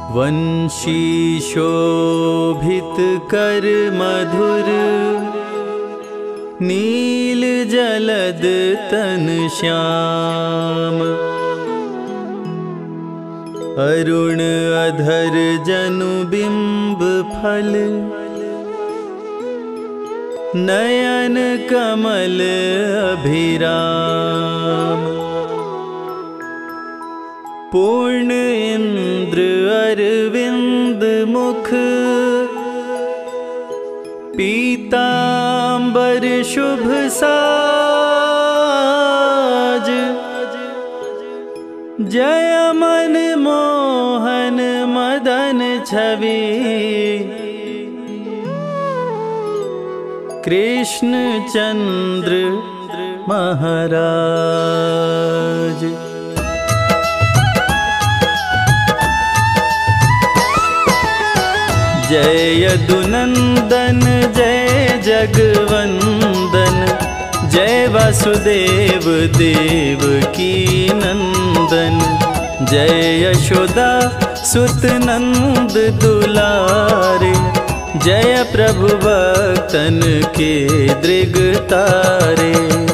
वंशी शोभित कर मधुर, नील जलद तन श्याम। अरुण अधर जनु बिंब फल, नयन कमल अभिराम। पूर्ण इंद्र अरविंद मुख, पीतांबर शुभ साज। जय मन मोहन मदन छवि, कृष्ण चंद्र महाराज। जय यदुनंदन जय जगवंदन, जय वासुदेव देवकी नंदन। जय यशोदा सुत नंद दुलारे, जय प्रभु भक्तन के दृग तारे।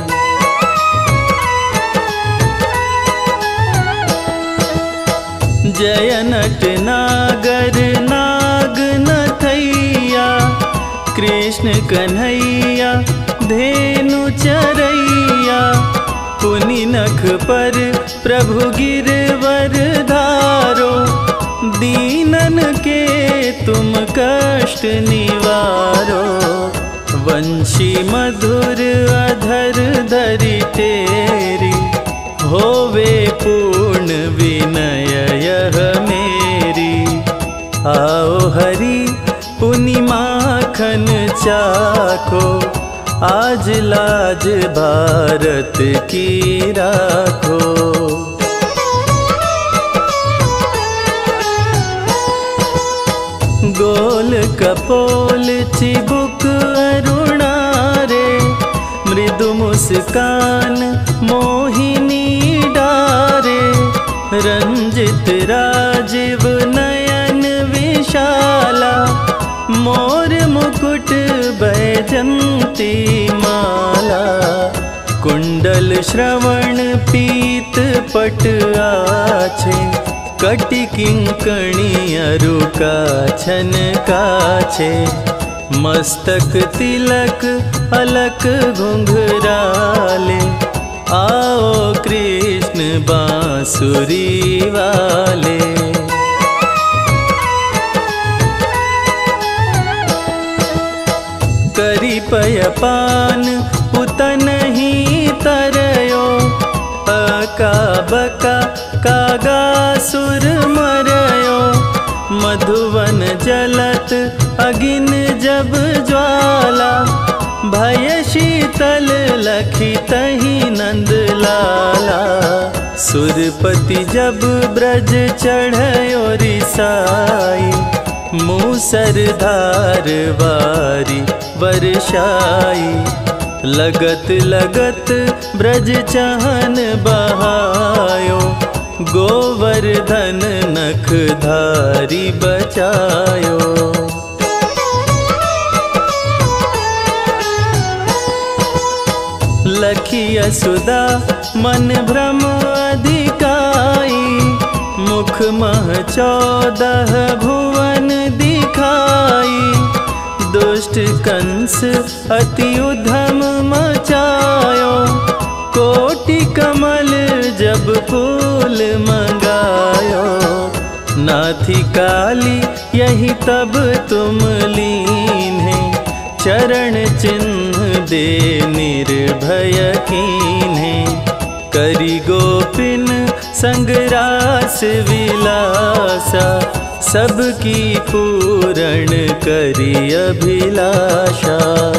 जय नट नागर नाग नथैया, कृष्ण कन्हैया धेनु चरैया। पुनि नख पर प्रभु गिरवर धारो, दीनन के तुम कष्ट निवारो। वंशी मधुर अधर धरि तेरी, होवे पूर्ण विनय यह मेरी। आओ हरि पुनि माखन चाखो, आज लाज भारत की राखो। गोल कपोल चिबुक अरुणारे, मृदु मुस्कान मोहिनी डारे। रंजित राजीव नयन विशाला, मोर मुकुट बैजंती माला। कुंडल श्रवण पीत पट आछे, कटि किंकणी अरु काछन काछे। मस्तक तिलक अलक घुंघराले, आओ कृष्ण बांसुरी वाले। करी पयपान पुतन ही तरयो, अका बका कागासुर मरयो। मधुवन जलत अगिन जब ज्वाला, भय शीतल लखी तही नंद लाला। सुरपति जब ब्रज चढ़यो रिसाई, मूसरधार वारी वर्षाई। लगत लगत ब्रज चहन बहायो, गोवर्धन नख धारी बचायो। लखी यसुदा मन भ्रम अधिकाई, मुख मह 14 भुवन दिखाई। दुष्ट कंस अति उधम मचायो, कोटि कमल जब फूल मंगायो। नाथी काली यही तब तुम लीन है, चरण चिन्ह दे निर्भय कीन्हे। करी गोपिन संगरास विलासा, सबकी पूरण करी अभिलाषा।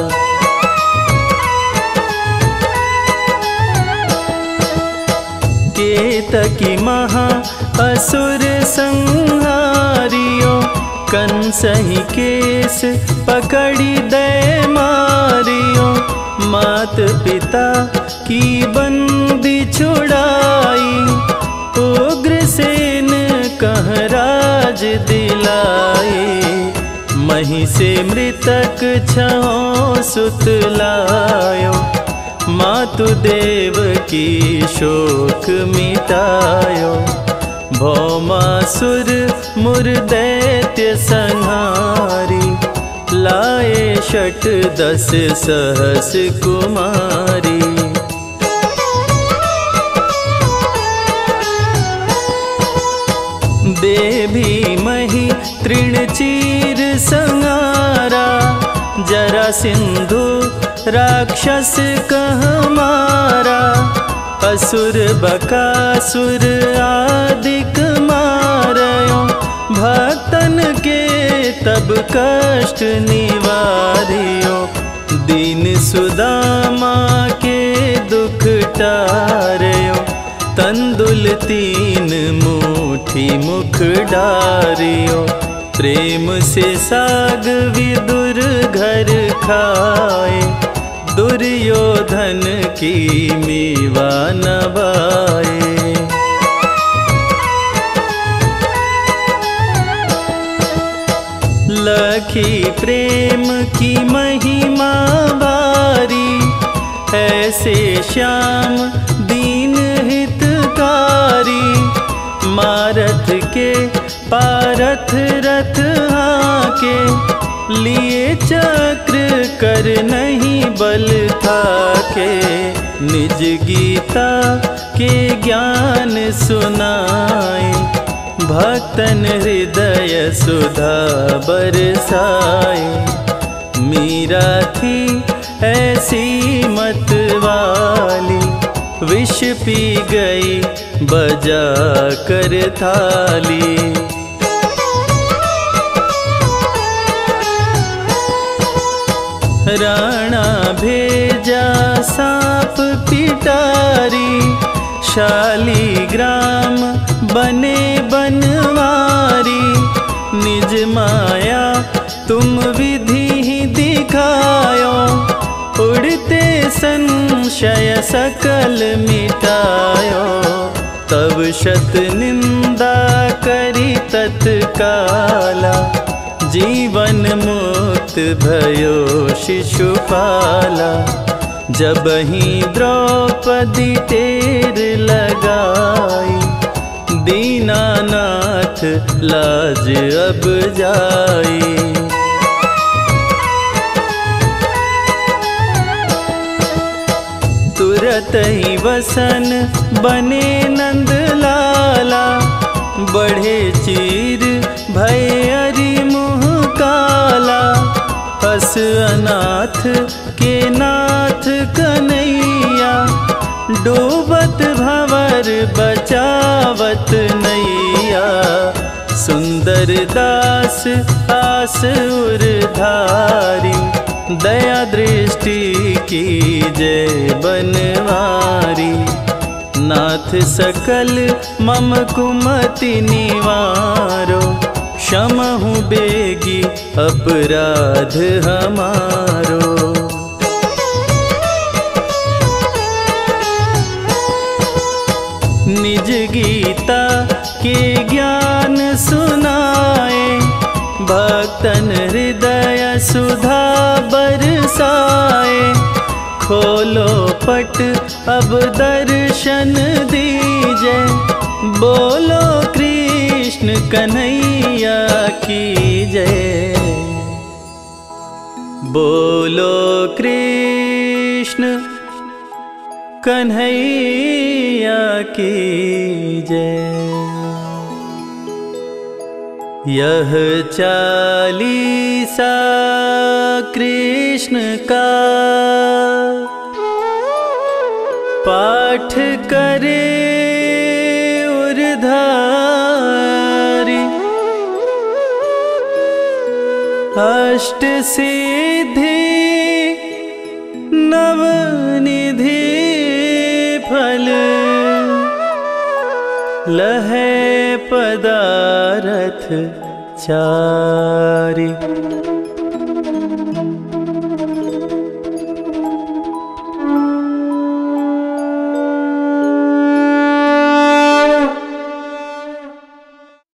केतकी महा असुर संहारियो, कंसहि केस पकड़ी दे मारियो। मात पिता की बंदी छुड़ाई, उग्रसेन कह राज दिलाई। मही से मृतक छहों सुत लायो, मातु देव की शोक मिटायो। भौमासुर मुर दैत्य संहारी, लाए षट दस सहस कुमारी। देवी मही तृण चीर संहारा, जरा सिंधु राक्षस कह मारा। असुर बकासुर आदिक मारयो, भक्तन के तब कष्ट निवारियो। दीन सुदामा के दुख टारयो, तंदुल तीन मुठी मुख डारियो। प्रेम से साग विदुर घर खाए, दुर्योधन की मीवा नवाए। लखी प्रेम की महिमा बारी, ऐसे श्याम दीन हितकारी। मारथ के पारथ रथ हाके, लिए चक्र कर नहीं बल थाके। निज गीता के ज्ञान सुनाए, भक्तन हृदय सुधा बरसाए। मीरा थी ऐसी मत वाली, विष पी गई बजा कर थाली। राणा भेजा सांप पिटारी, शालीग्राम बने बनवारी। निज माया तुम विधि दिखायो, उड़ते संशय सकल मिटायो। तब शत निंदा करी तत्काला, जीवन मुक्त भयो शिशुपाला। जब ही द्रौपदी टेर लगाई, दीनानाथ लाज अब जाई। तुरत ही वसन बने नंद लाला, बढ़े चीर भय अरि मुँह काला। हस अनाथ के नाथ कन्हैया, डूबत भंवर बचावत नैया। सुंदर दास आस उरधारी, दया दृष्टि की जय बनवारी। नाथ सकल मम कुमति निवारो, क्षमहु बेगी अपराध हमारो। निज गीता के ज्ञान सुनाए, भक्तन हृदय सुधा बरसाए। खोलो पट अब दर्शन दीजे, बोलो कृष्ण कन्हैया की जय। बोलो कृष्ण कन्हैया की जय। यह चालीसा कृष्ण का पाठ करे उरधारी, अष्ट सिद्धि नवनिधि फल, लहे पदारथ चारि।